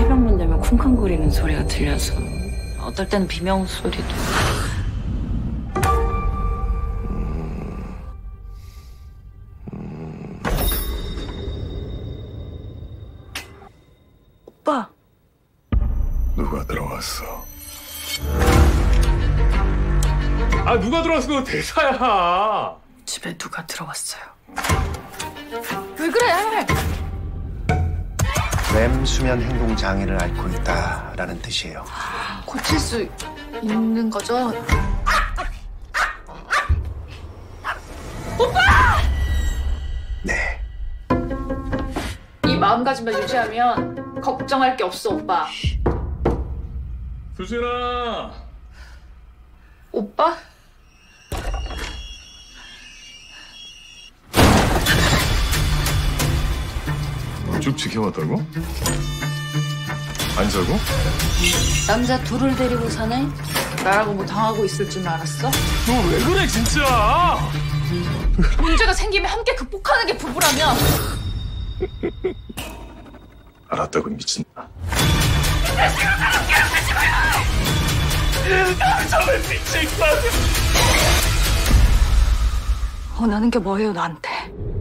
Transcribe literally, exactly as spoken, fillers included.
새벽문 되면 쿵쾅거리는 소리가 들려서 어떨 땐 비명 소리도. 오빠. 누가 들어왔어? 아 누가 들어왔어? 그거 대사야. 집에 누가 들어왔어요? 왜 그래? 램 수면 행동 장애를 앓고 있다라는 뜻이에요. 고칠 수 있는 거죠? 네. 이 마음가짐만 유지하면 걱정할 게 없어, 오빠. 수진아. 오빠? 쭉 지켜봤다고? 안 자고? 남자 둘을 데리고 사네? 나라고 뭐 당하고 있을 줄 알았어? 너 왜 그래 진짜? 문제가 생기면 함께 극복하는 게 부부라면. 알았다고 미친다. 정말 미칠 것 같아. 원하는 게 뭐예요, 나한테?